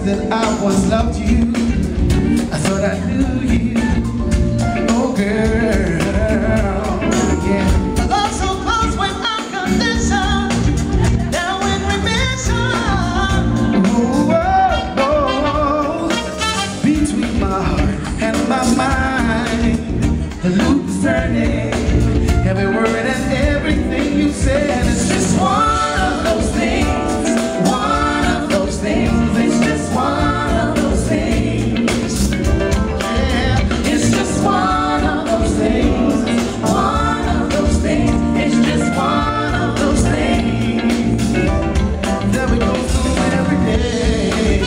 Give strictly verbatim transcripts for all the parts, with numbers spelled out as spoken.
that I once loved you. I thought I knew you, oh girl, yeah. I love so close when I'm conditioned, now in remission. Oh, oh, oh, between my heart and my mind, the loop is turning. Every word and everything you said is just one of those things, one of those things. It's just one of those things. Yeah, it's just one of those things, one of those things. It's just one of those things that we go through every day.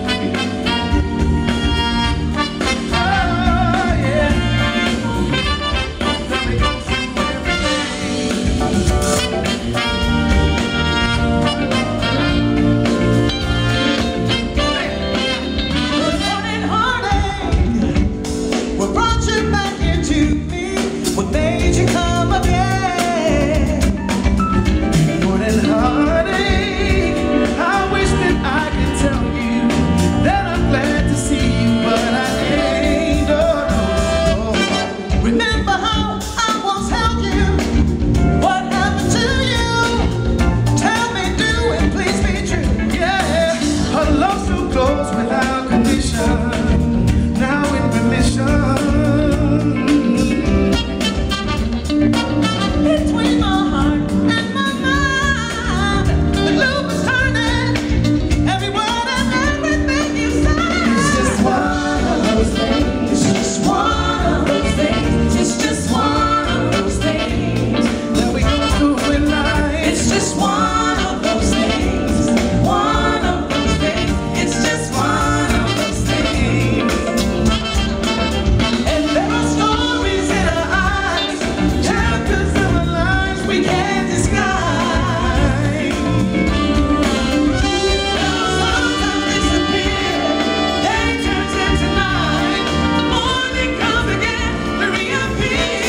Oh yeah, that we go through every Good morning, heartache. What brought you back into me? What made you come again? Good morning, heartache. I wish that I could tell you that I'm glad to see you, but I ain't. Oh, no, no. Remember how I once held you? What happened to you? Tell me, do it, please be true. Yeah, her love so close without condition, now in remission. Between my heart and my mind, the loop is turning. Every word and everything you say. It's just one of those things. It's just one of those things. It's just one of those things that we go through in life. It's just one of those things. One of those things. It's just one of those things. And there are stories in our eyes, chapters of our lives we can't disguise. Sometimes disappear, day turns into night, morning comes again to reappear.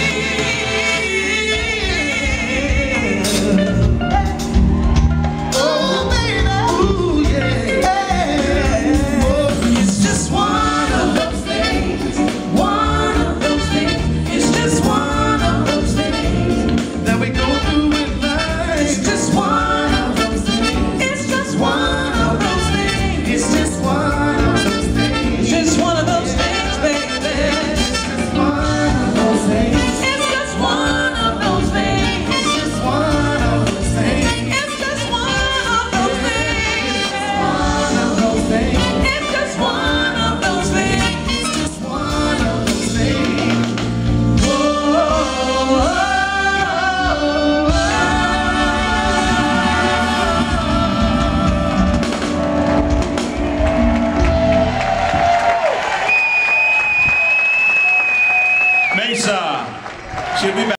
Oh baby, ooh yeah, oh, it's just one of those things, one of those things. It's just one of those things that we go through in life. It's just one of those things. It's just one of those things. It's just one of those things. Just one of those things, baby. It's just one of those things. It's just one of those things. It's just one of those things. It's just one of those things. One of those things. It's just one of those things. It's just one of those things. Whoa, whoa, whoa. Maysa, she'll be back.